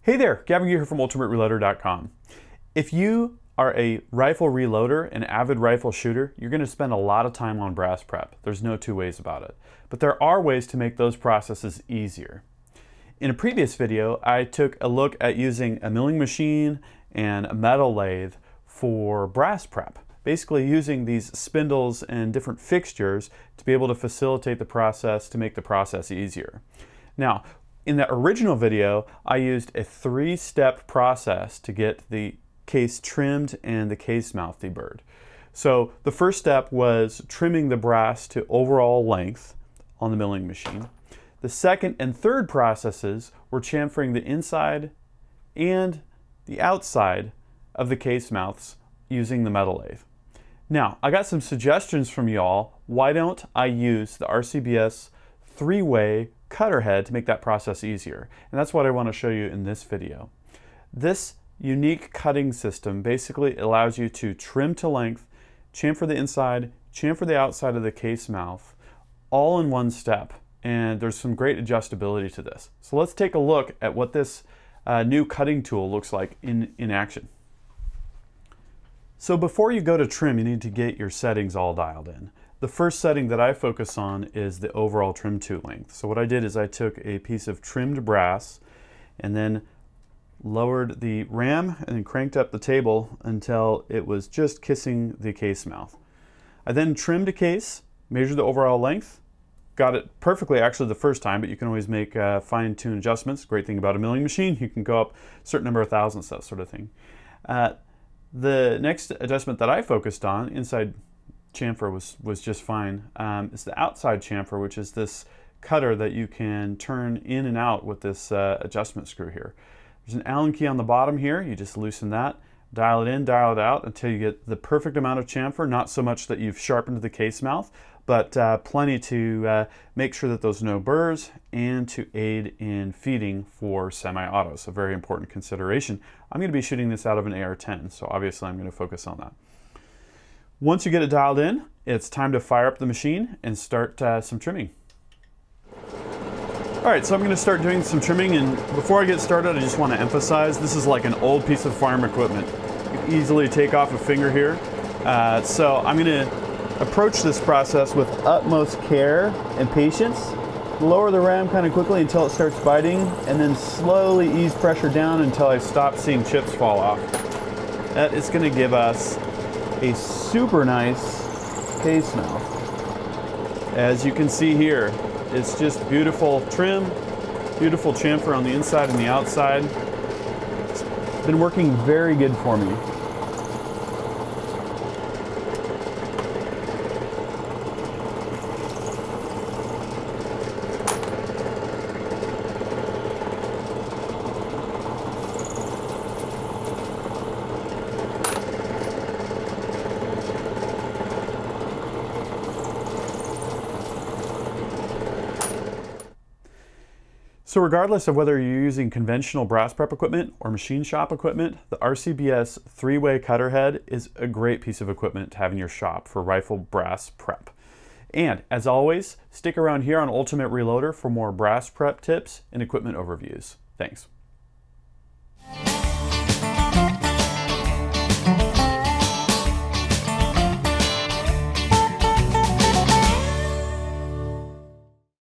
Hey there, Gavin here from ultimatereloader.com. If you are a rifle reloader, an avid rifle shooter, you're going to spend a lot of time on brass prep. There's no two ways about it. But there are ways to make those processes easier. In a previous video, I took a look at using a milling machine and a metal lathe for brass prep. Basically using these spindles and different fixtures to be able to facilitate the process, to make the process easier. Now, in the original video, I used a 3-step process to get the case trimmed and the case mouth deburred. So the first step was trimming the brass to overall length on the milling machine. The second and third processes were chamfering the inside and the outside of the case mouths using the metal lathe. Now, I got some suggestions from y'all. Why don't I use the RCBS 3-way cutter head to make that process easier? And that's what I want to show you in this video. This unique cutting system basically allows you to trim to length, chamfer the inside, chamfer the outside of the case mouth, all in one step. And there's some great adjustability to this. So let's take a look at what this new cutting tool looks like in action. So before you go to trim, you need to get your settings all dialed in. The first setting that I focus on is the overall trim to length. So what I did is I took a piece of trimmed brass and then lowered the ram and then cranked up the table until it was just kissing the case mouth. I then trimmed a case, measured the overall length, got it perfectly actually the first time, but you can always make fine-tune adjustments. Great thing about a milling machine, you can go up a certain number of thousandths, that sort of thing. The next adjustment that I focused on, inside chamfer was just fine, is the outside chamfer, which is this cutter that you can turn in and out with this adjustment screw here. There's an Allen key on the bottom here. You just loosen that, dial it in, dial it out until you get the perfect amount of chamfer, not so much that you've sharpened the case mouth, but plenty to make sure that there's no burrs and to aid in feeding for semi-autos, a very important consideration. I'm going to be shooting this out of an AR-10, so obviously I'm going to focus on that. Once you get it dialed in, it's time to fire up the machine and start some trimming. All right, so I'm going to start doing some trimming, and before I get started, I just want to emphasize this is like an old piece of firearm equipment. You can easily take off a finger here. So I'm going to approach this process with utmost care and patience. Lower the ram kind of quickly until it starts biting, and then slowly ease pressure down until I stop seeing chips fall off. That is going to give us a super nice case mouth. As you can see here, it's just beautiful trim, beautiful chamfer on the inside and the outside. It's been working very good for me. So regardless of whether you're using conventional brass prep equipment or machine shop equipment, the RCBS 3-way cutter head is a great piece of equipment to have in your shop for rifle brass prep. And as always, stick around here on Ultimate Reloader for more brass prep tips and equipment overviews. Thanks.